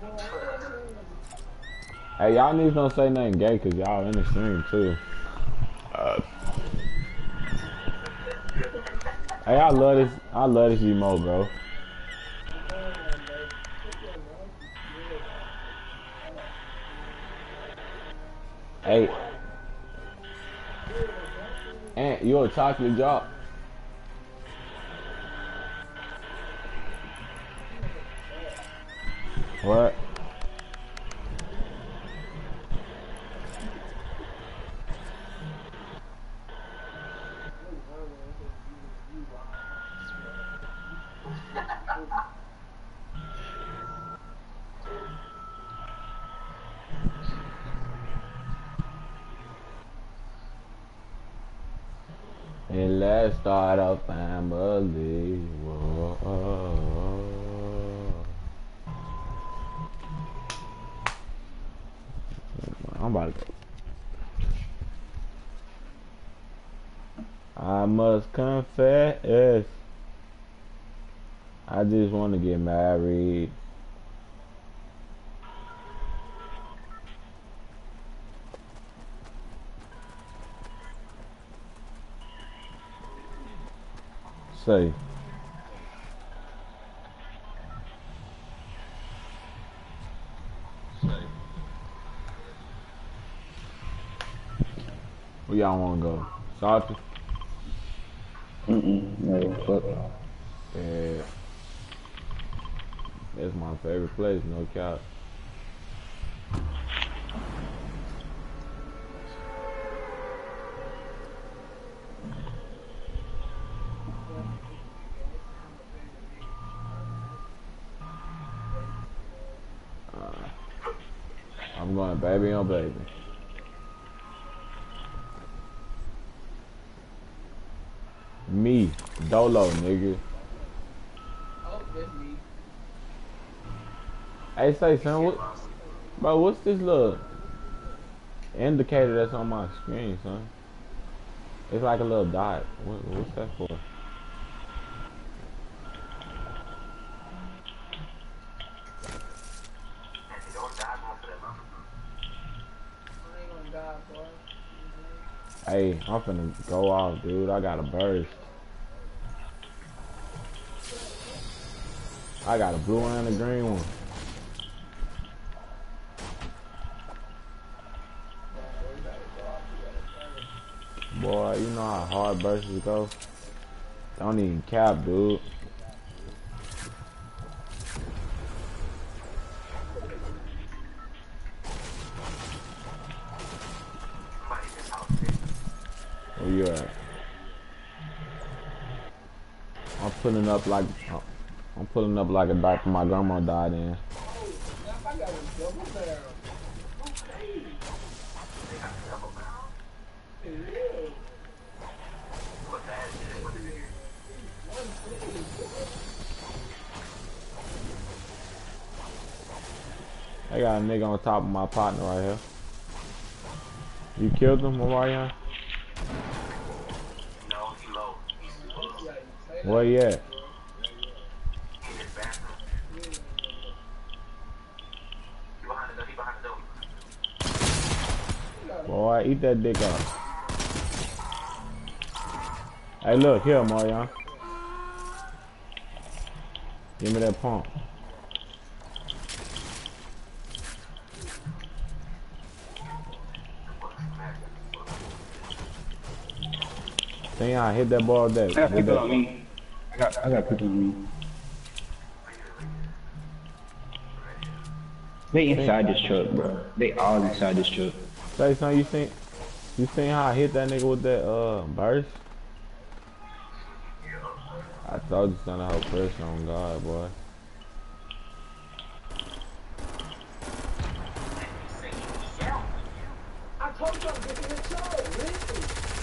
Hey, y'all niggas don't say nothing gay cause y'all in the stream too. Hey, I love this emote, bro. Hey, Aunt, you a chocolate drop? What? And let's start a family. Whoa. I'm about to go. I must confess, I just want to get married. Say, where y'all want to go? Salty? No, fuck no. Yeah, that's my favorite place, no cap. I'm going baby on baby. Me, Dolo, nigga. Hey, say, son, bro, what's this little indicator that's on my screen, son? It's like a little dot. What's that for? Hey, I'm finna go off, dude. I got a burst. I got a blue one and a green one. Boy, you know how hard bursts go? Don't even cap, dude. Where you at? I'm pulling up like a diaper my grandma died in. I got a nigga on top of my partner right here. You killed him, Orion? No, he low. Where he at? He just bathroom. He behind the door. Boy, eat that dick up. Hey, look, here, Marion. Give me that pump. Think I hit that ball that. I got people on me. I got people on me. They inside this truck, bro. They all inside this truck. Say something, you seen how I hit that nigga with that burst? I told you son, I have pressure on God, boy. I told you I'm getting the show, listen.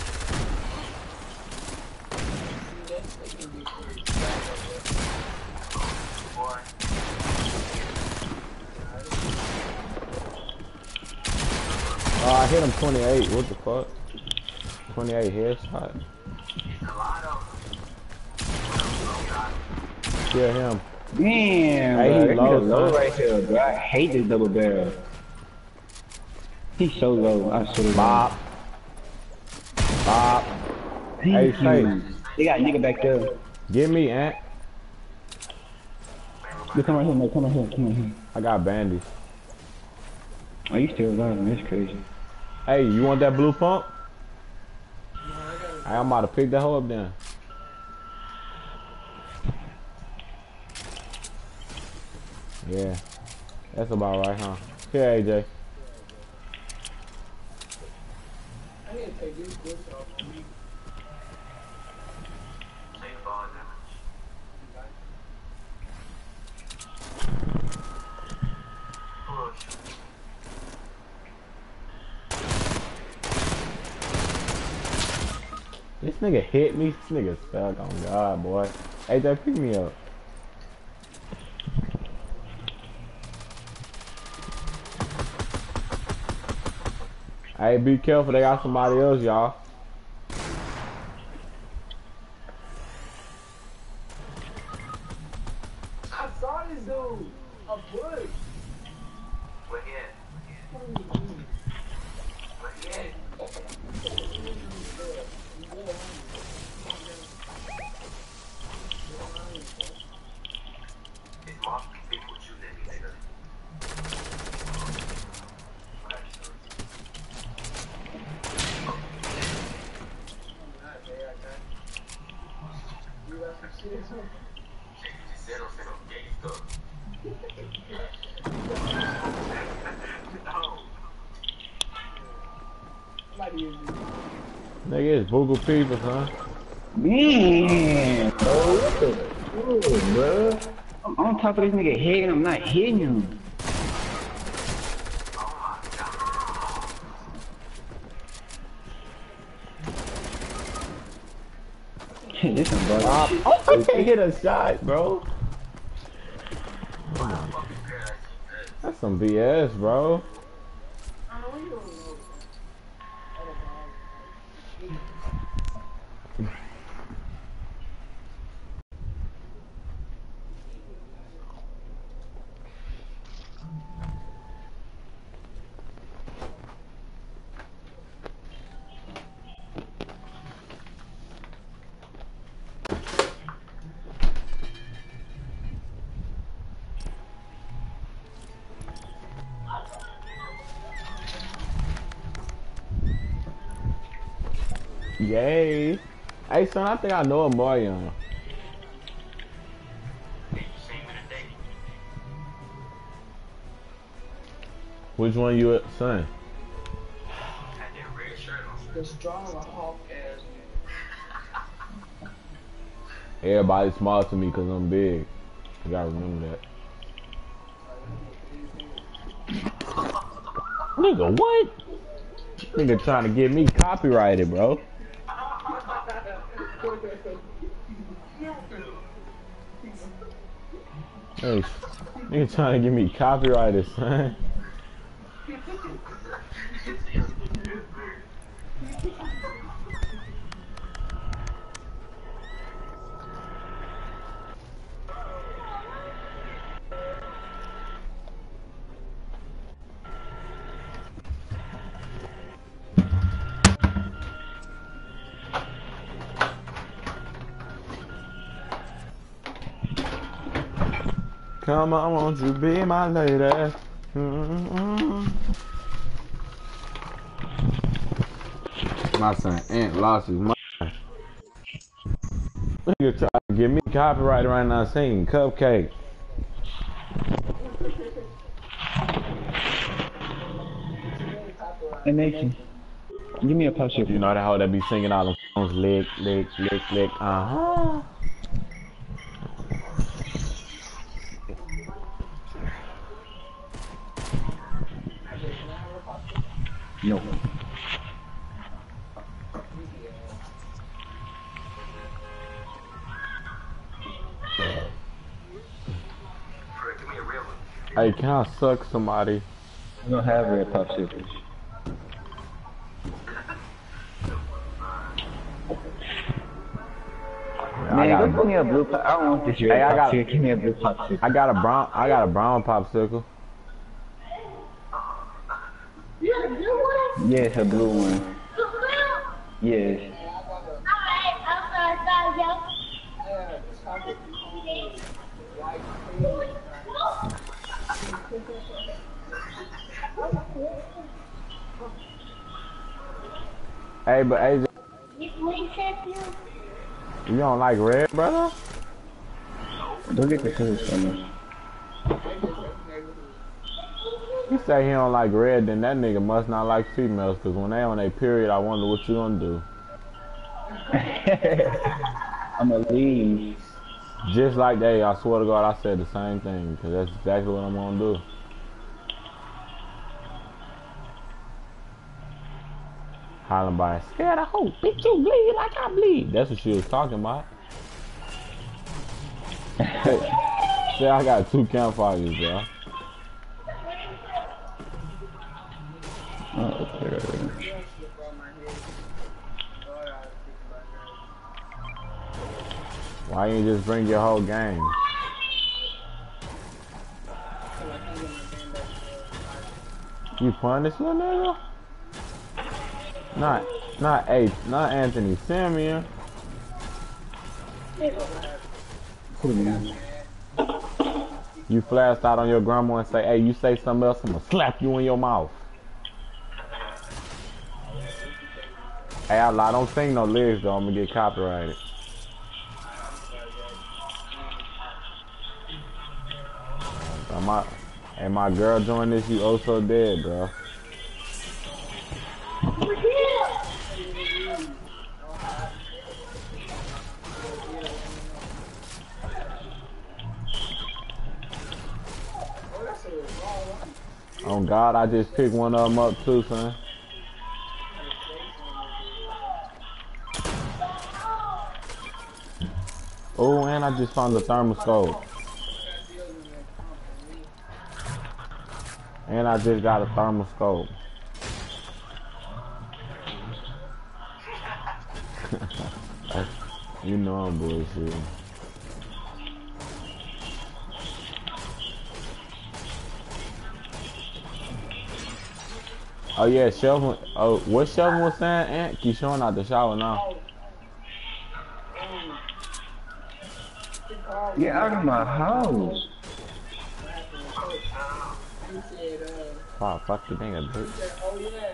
Oh, I hit him 28. What the fuck? 28 headshot. Kill him. Damn, Hey, bro. he That low, nigga low son. right here, bro. I hate this double barrel. He's so low. I swear to Bob. God. Bob. Hey, Thank say, you. They got a nigga back there. give me, Ant. You come right here, man. Come right here. Come right here. I got bandies. Oh, you still alive, man. That's crazy. Hey, you want that blue pump? I'm about to pick that hoe up then. Yeah. That's about right, huh? Here, AJ. I need to take these books off of me. Take ball damage. Push. This nigga hit me. This nigga stuck on God, boy. AJ, pick me up. Hey, be careful. They got somebody else, y'all. I saw this dude. A bush. Where he at? Where he at? His mom can speak with you, nigga. You got some shit. Zero, zero, gay stuff. No. Somebody is Nigga, it's Google people, huh? Man, bro. What the fuck, bro? I'm on top of this nigga head and I'm not hitting him. This some bullshit. Oh, I can't hit a shot, bro. That's some BS, bro. I don't know, you don't know. Yay. Hey, son, I think I know a Marion. Which one you, son? Had that red shirt on. The strong hawk ass. Everybody's small to me because I'm big. You gotta remember that. Nigga, what? Nigga trying to get me copyrighted, bro. Hey, nigga trying to get me copyrighted, son. Come on, won't you be my lady? My son Ant lost his mind. Nigga trying to get me copyrighted right now singing Cupcake. Hey, Mason. Give me a popsicle. You know that hoe that be singing all them songs, lick, lick, lick, lick, uh-huh. No. Give me a real one. Hey, can I suck somebody? I don't have red popsicles. Man, got go get me a blue pop. I don't want this red Hey, popsicle. Give me a blue popsicle. I got a brown popsicle. Yes, a blue one. Yes. Hey, but AJ, you don't like red, brother? Go get the food for me. You say he don't like red, then that nigga must not like females, cause when they on their period, I wonder what you gonna do. I'ma leave. Just like that, I swear to God, I said the same thing, cause that's exactly what I'm gonna do. Hollering by, scared of hope, bitch, you bleed like I bleed. That's what she was talking about. Say I got 2 campfires, bro. Why you just bring your whole game? You punish little nigga? Not Anthony Simeon. You flashed out on your grandma and say, hey, you say something else, I'm gonna slap you in your mouth. Hey, I don't sing no lyrics though, I'm gonna get copyrighted. And my girl joined this, you oh so dead, bro. Oh God, I just picked one of them up too, son. Oh, and I just found the thermoscope. And I just got a thermoscope. You know I'm bullshit. Oh yeah, Shelvin. Oh, what Shelvin was saying? Aunt, keep showing out the shower now. Get out of my house. Wow, fuck the nigga, bitch. Oh yeah.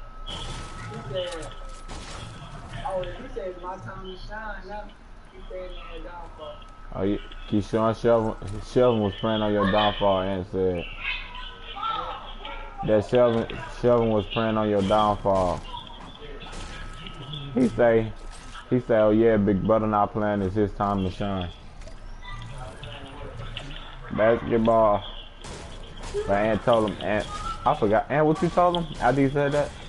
He said it's my time to shine now. He said in the downfall. Oh, yeah, keep showing Shelvin was praying on your downfall and said that Shelvin was praying on your downfall. He say, oh yeah, big brother not playing, it's his time to shine. Basketball. But Aunt told him, Aunt, I forgot. Aunt, what you told him after you said that?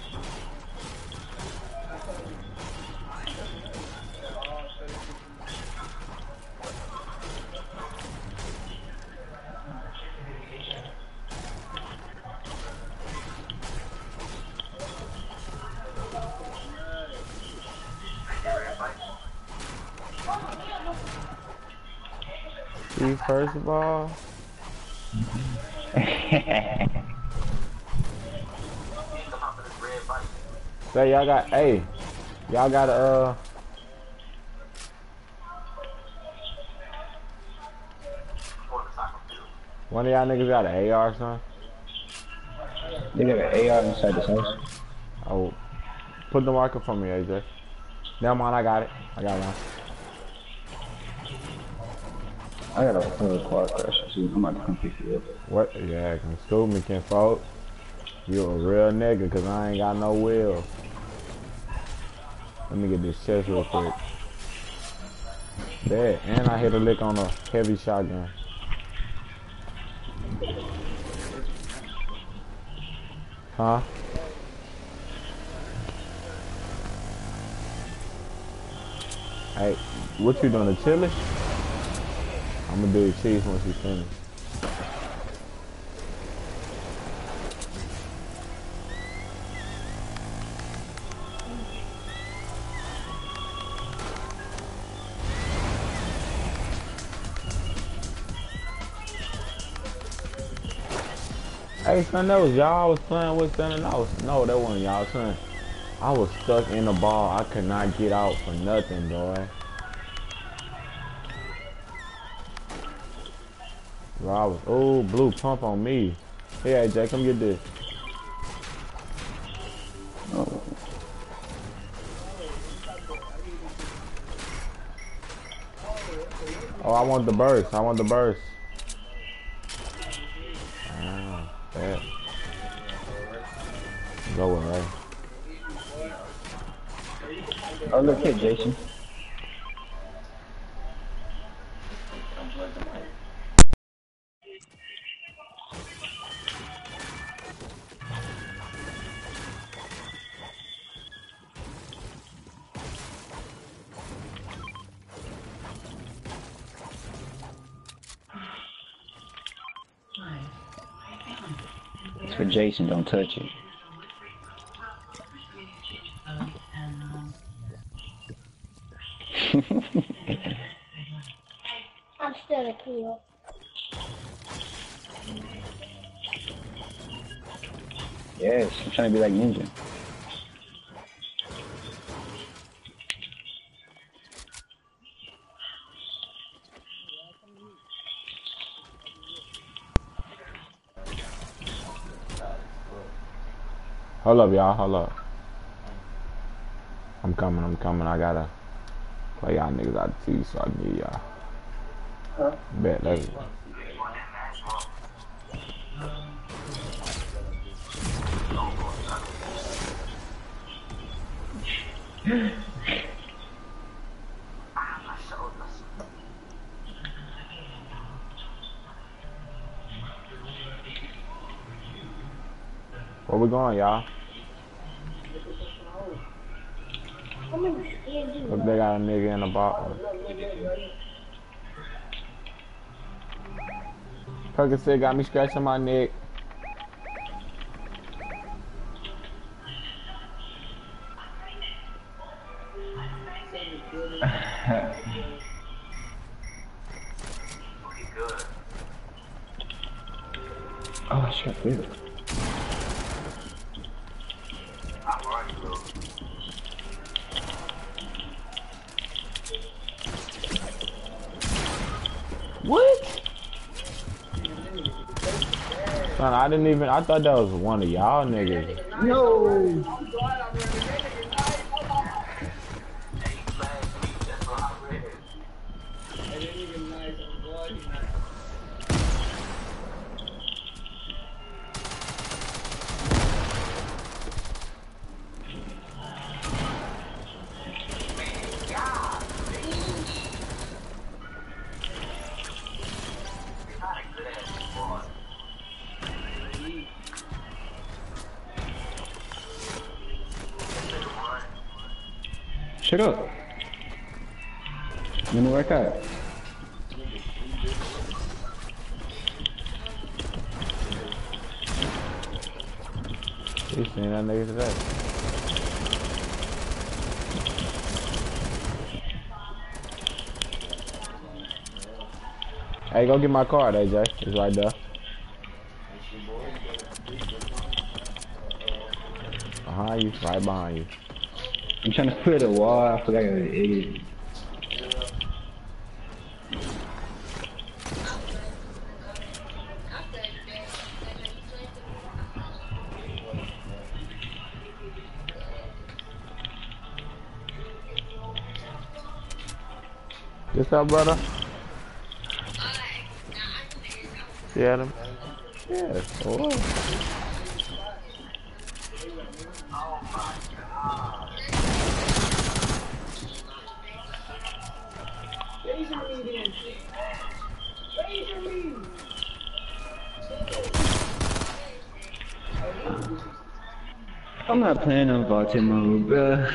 See, first of all. Say y'all got, hey, y'all got a, one of y'all niggas got an AR, son? They got an AR inside this house. Oh, put the marker for me, AJ. Never mind, I got it. I got one. I got a full quad crash too. I'm about to come pick you up. What? Yeah, can school me, can fault. You a real nigga, cause I ain't got no wheels. Let me get this chest real quick. There, and I hit a lick on a heavy shotgun. Huh? Hey, what you doing, the chili? I'm gonna do the cheese once you finish. Hey, son, that was y'all I was playing with, son, and no, that wasn't y'all, son. I was stuck in the ball. I could not get out for nothing, boy. Bro, I was, oh, blue pump on me. Hey, AJ, come get this. Oh, Oh, I want the burst. I want the burst. Yeah. Go with Ray. oh look here, Jason. It's for Jason, don't touch it. I'm still a kid. Yes, I'm trying to be like Ninja. Hold up, y'all. Hold up. I'm coming. I gotta play y'all niggas out the T so I can get y'all. Bet, let's go. Where we going, y'all? I'm gonna scare you. Look, they got a nigga in the bottom. Percocet got me scratching my neck. Oh, shit, really? What? Son, I thought that was one of y'all niggas. No! Shut up. Let me work out. You seen that nigga today? Hey, go get my card, AJ. It's right there. Behind you, right behind you. I'm trying to put a wall. I forgot it is. What's up, brother? See Adam? Yeah, boy. I'm not playing on vaulted mode, bruh.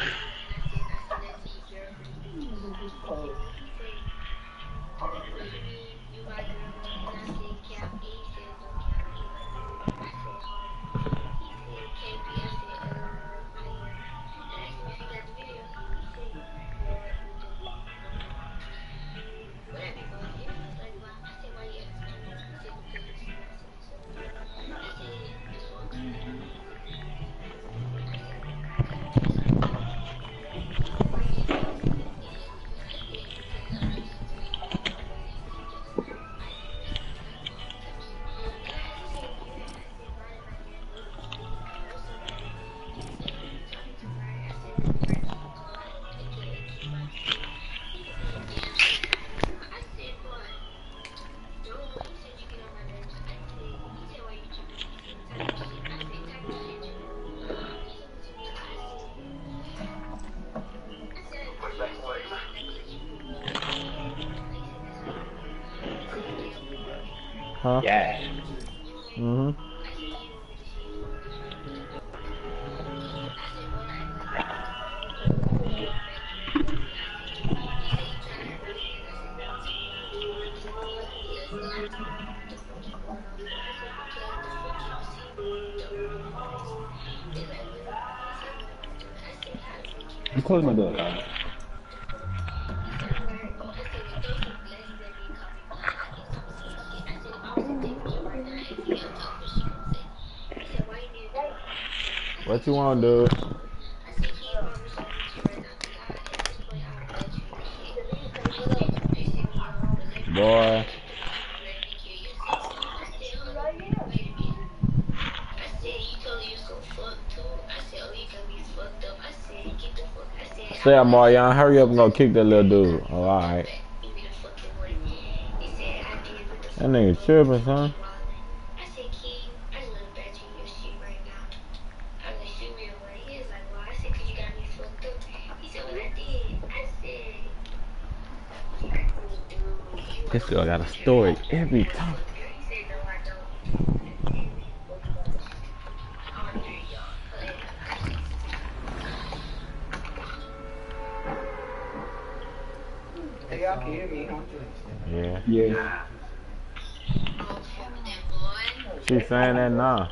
Huh? Yes. Mm-hmm. I'm closing my door, Kyle. What you want, dude? Boy. Say, Marion, hurry up and go kick that little dude. Oh, alright. That nigga tripping, son. This girl got a story every time. Hey, y'all can hear me, huh? Yeah. Yeah. She saying that now.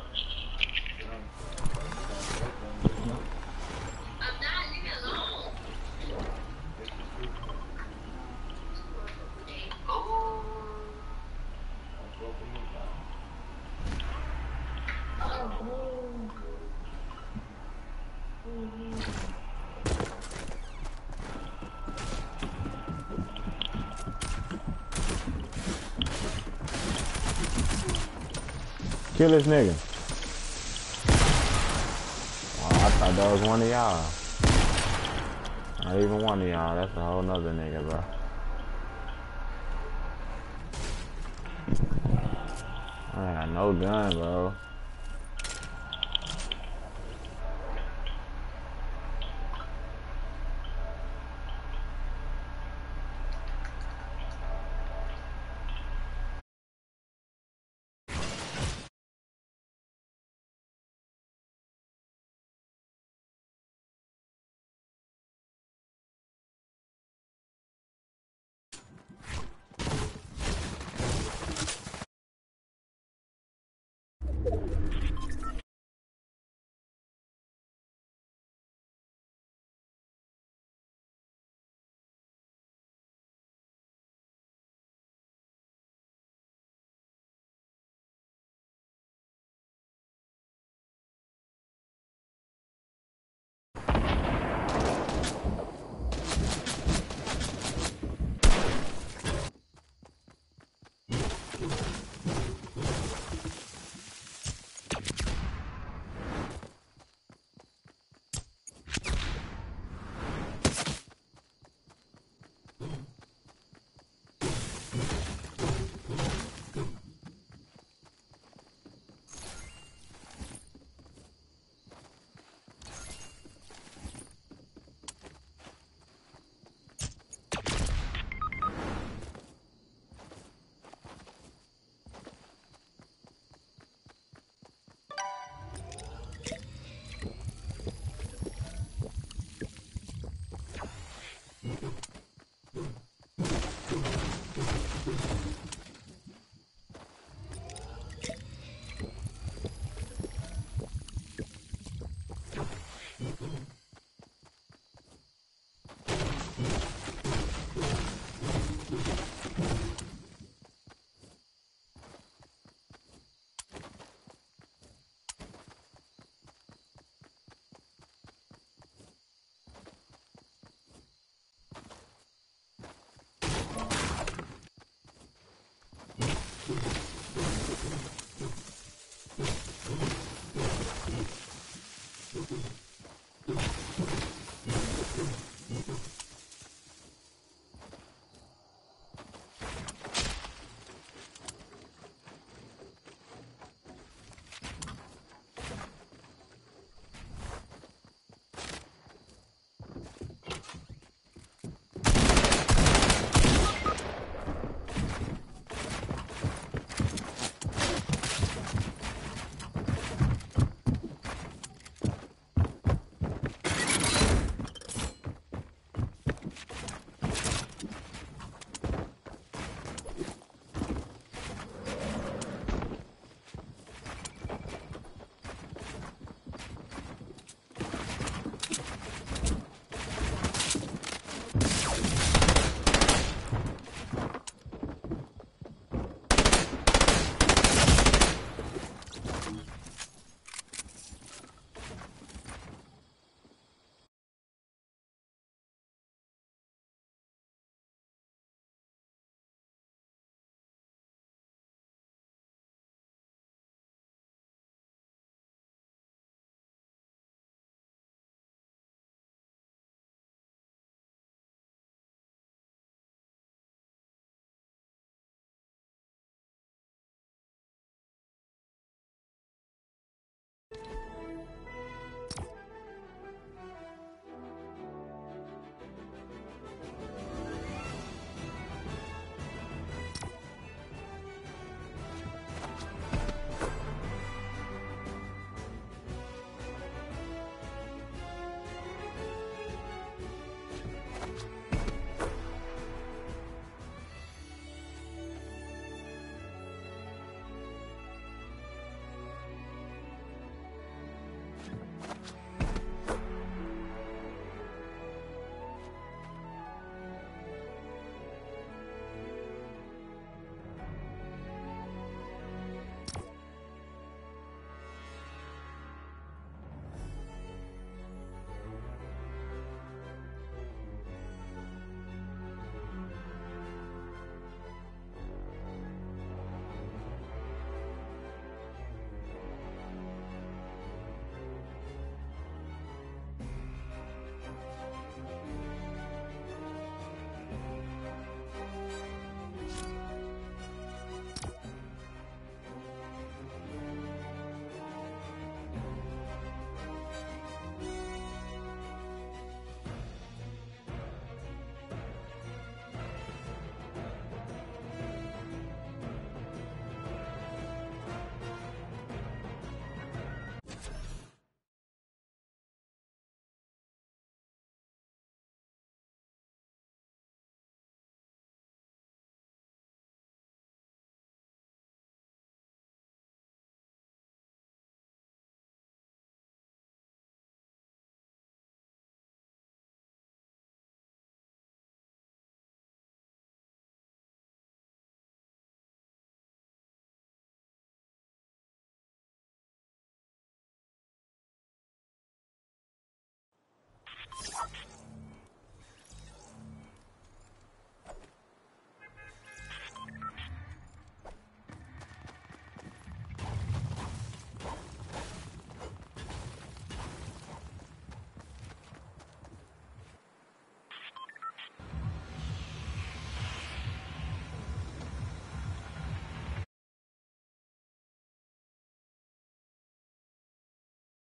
Kill this nigga. Oh, I thought that was one of y'all. Not even one of y'all. That's a whole nother nigga, bro. I got no gun, bro.